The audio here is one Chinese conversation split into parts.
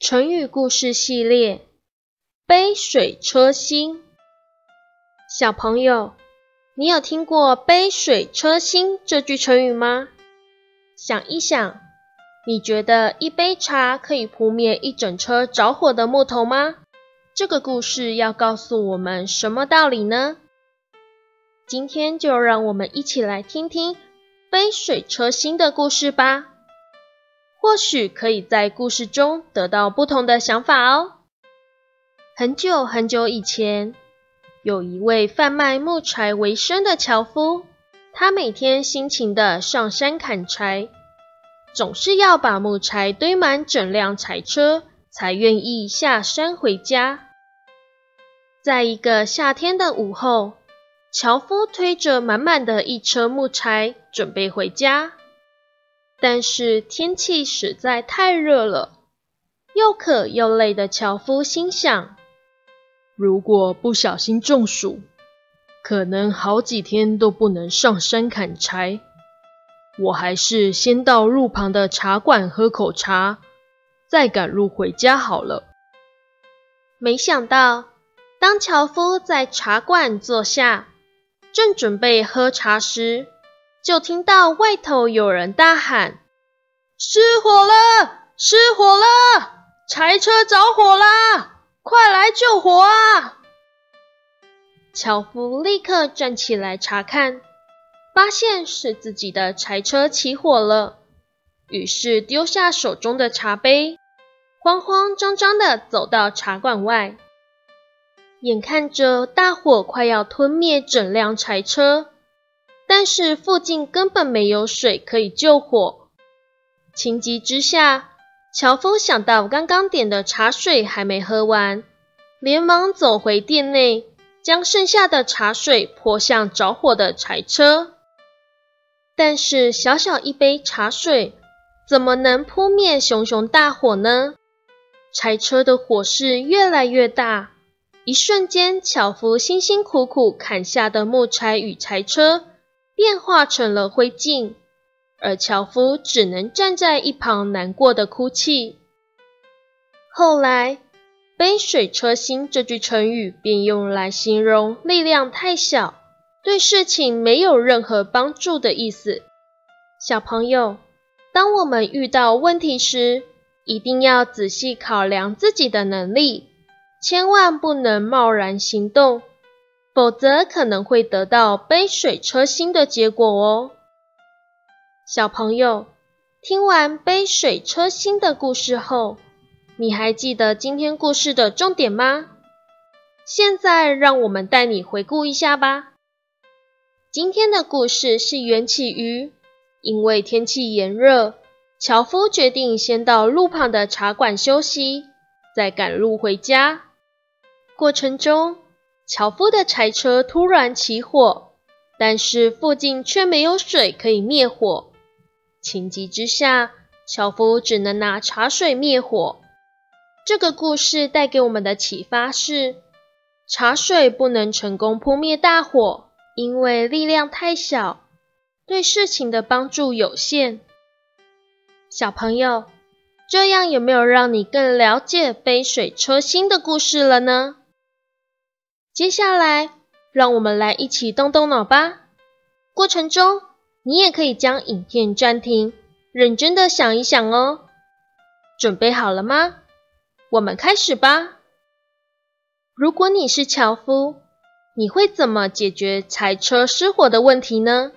成语故事系列杯水车薪。小朋友，你有听过杯水车薪这句成语吗？想一想，你觉得一杯茶可以扑灭一整车着火的木头吗？这个故事要告诉我们什么道理呢？今天就让我们一起来听听杯水车薪的故事吧。或许可以在故事中得到不同的想法哦。很久很久以前，有一位贩卖木柴为生的樵夫，他每天辛勤地上山砍柴，总是要把木柴堆满整辆柴车，才愿意下山回家。在一个夏天的午后，樵夫推着满满的一车木柴，准备回家。但是天气实在太热了，又渴又累的樵夫心想， 如果不小心中暑，可能好几天都不能上山砍柴。我还是先到路旁的茶馆喝口茶，再赶路回家好了。 没想到，当樵夫在茶馆坐下，正准备喝茶时，就听到外头有人大喊：失火了！失火了！柴车着火啦！快来救火啊！樵夫立刻站起来查看，发现是自己的柴车起火了，于是丢下手中的茶杯，慌慌张张地走到茶馆外。眼看着大火快要吞灭整辆柴车，但是附近根本没有水可以救火。情急之下，樵夫想到刚刚点的茶水还没喝完，连忙走回店内，将剩下的茶水泼向着火的柴车。但是小小一杯茶水，怎么能扑灭熊熊大火呢？柴车的火势越来越大，一瞬间，樵夫辛辛苦苦砍下的木柴与柴车变化成了灰烬，而樵夫只能站在一旁难过的哭泣。后来，杯水车薪这句成语便用来形容力量太小，对事情没有任何帮助的意思。小朋友，当我们遇到问题时，一定要仔细考量自己的能力，千万不能贸然行动，否则可能会得到杯水车薪的结果哦。小朋友，听完杯水车薪的故事后，你还记得今天故事的重点吗？现在让我们带你回顾一下吧。今天的故事是缘起于，因为天气炎热，樵夫决定先到路旁的茶馆休息，再赶路回家。过程中，樵夫的柴车突然起火，但是附近却没有水可以灭火。情急之下，樵夫只能拿茶水灭火。这个故事带给我们的启发是，茶水不能成功扑灭大火，因为力量太小，对事情的帮助有限。小朋友，这样有没有让你更了解杯水车薪的故事了呢？接下来，让我们来一起动动脑吧。过程中，你也可以将影片暂停，认真的想一想哦。准备好了吗？我们开始吧。如果你是樵夫，你会怎么解决柴车失火的问题呢？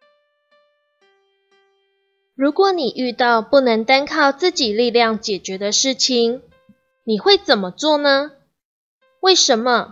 如果你遇到不能单靠自己力量解决的事情，你会怎么做呢？为什么？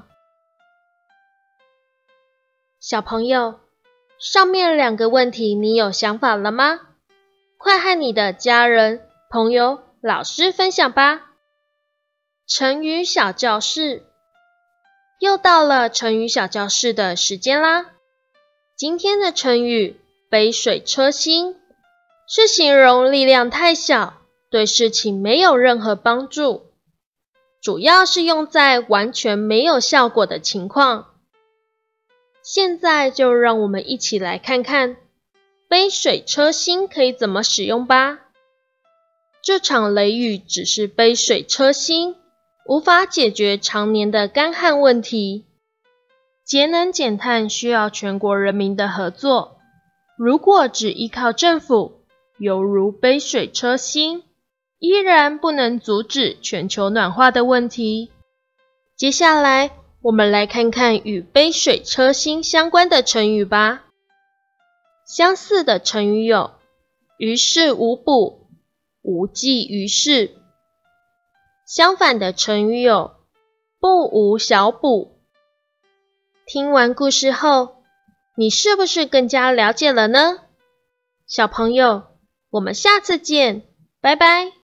小朋友，上面两个问题你有想法了吗？快和你的家人、朋友、老师分享吧。成语小教室，又到了成语小教室的时间啦。今天的成语杯水车薪是形容力量太小，对事情没有任何帮助，主要是用在完全没有效果的情况。现在就让我们一起来看看杯水车薪可以怎么使用吧。 这场雷雨只是杯水车薪，无法解决常年的干旱问题。节能减碳需要全国人民的合作，如果只依靠政府，犹如杯水车薪，依然不能阻止全球暖化的问题。接下来，我们来看看与杯水车薪相关的成语吧。相似的成语有于事无补、无济于事。相反的成语有不无小补。听完故事后，你是不是更加了解了呢？小朋友，我们下次见，拜拜。